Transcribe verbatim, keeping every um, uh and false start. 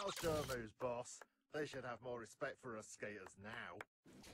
That'll show 'em who's boss. They should have more respect for us skaters now.